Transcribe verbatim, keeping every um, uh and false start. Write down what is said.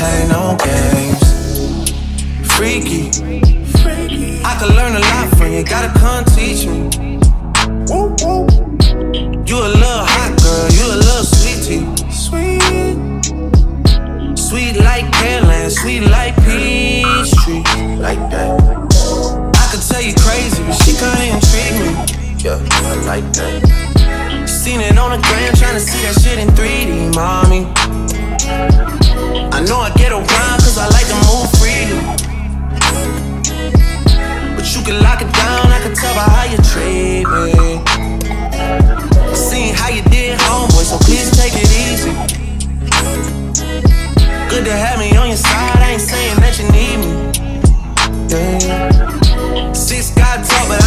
play no games. Freaky, I could learn a lot from you, gotta come teach me. You a little hot girl, you a little sweetie. Sweet, sweet like Pearland, sweet like Peachtree. Like that. I could tell you crazy, but she kinda intrigue me. Yeah, I like that. Seen it on the gram, tryna see that shit in three D, mommy. I know I get around cause I like to move freely, but you can lock it down, I can tell by how you treat me. Seen how you did, homeboy, so please take it easy. Good to have me on your side, I ain't saying that you need me. Yeah. Six got talk, but